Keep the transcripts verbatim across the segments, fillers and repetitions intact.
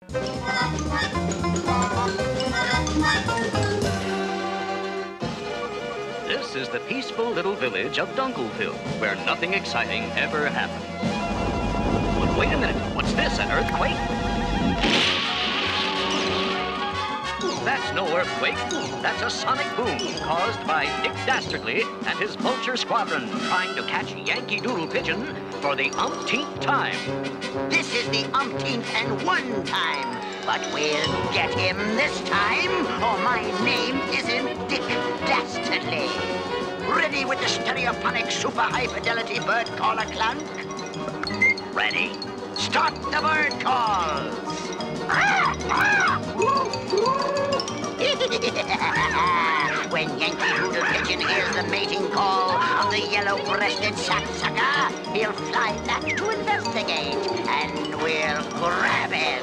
This is the peaceful little village of Dunkleville, where nothing exciting ever happens. But wait a minute, what's this, an earthquake? That's no earthquake, that's a sonic boom caused by Dick Dastardly and his vulture squadron trying to catch Yankee Doodle Pigeon for the umpteenth time. This is the umpteenth and one time, but we'll get him this time, or my name isn't Dick Dastardly. Ready with the stereophonic super high fidelity bird caller clunk? Ready? Start the bird calls! When Yankee Doodle Pigeon hears the mating call of the yellow-breasted sapsucker, he'll fly back to investigate, and we'll grab him.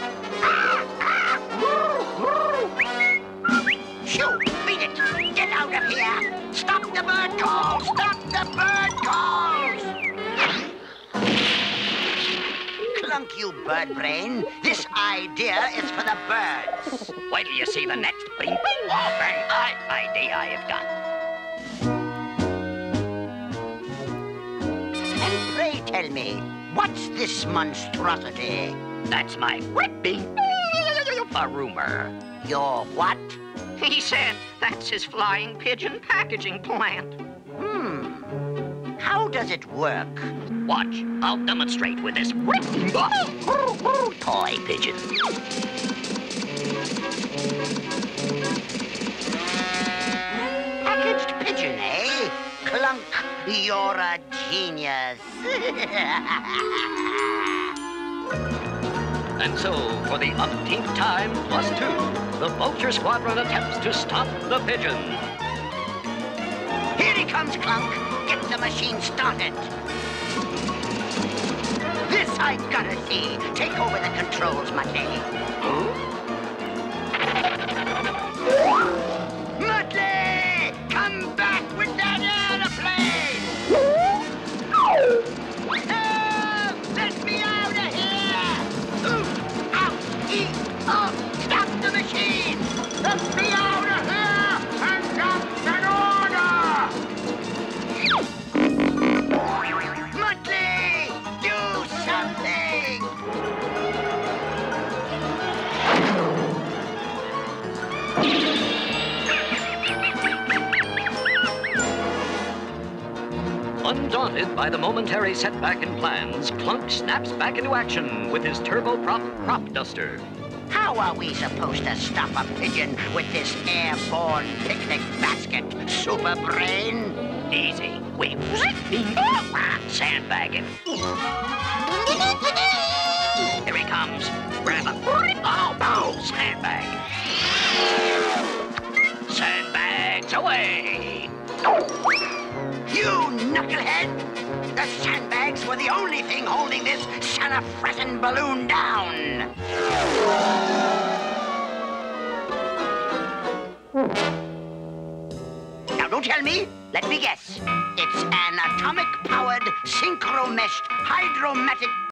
Shoo! Beat it! Get out of here! Stop the bird calls! Stop the bird calls! Clunk, you bird brain. This idea is for the birds. Wait till you see the next bing, bing, or bang I idea I have done. And pray tell me, what's this monstrosity? That's my whipping a rumor. Your what? He said that's his flying pigeon packaging plant. Hmm. How does it work? Watch, I'll demonstrate with this toy pigeon. Packaged pigeon, eh? Clunk, you're a genius. And so, for the umpteenth time plus two, the vulture squadron attempts to stop the pigeon. Here he comes, Clunk. Get the machine started. This I gotta see. Take over the controls, Muttley. Huh? Muttley! Come back with that airplane! No! Let me out of here! Ooh! Out! Eat! Oh! Stop the machine! Let me out of here! And that's an order! Muttley! Do something! Undaunted by the momentary setback in plans, Clunk snaps back into action with his turboprop crop duster. How are we supposed to stop a pigeon with this airborne picnic basket, super brain? Easy. We sandbag him. Here he comes. Grab him. Oh, no! Sandbag. Sandbags away. You knucklehead! The sandbags were the only thing holding this Santa-frettin' balloon down. Now, don't tell me. Let me guess. It's an atomic-powered, synchro-meshed, hydromatic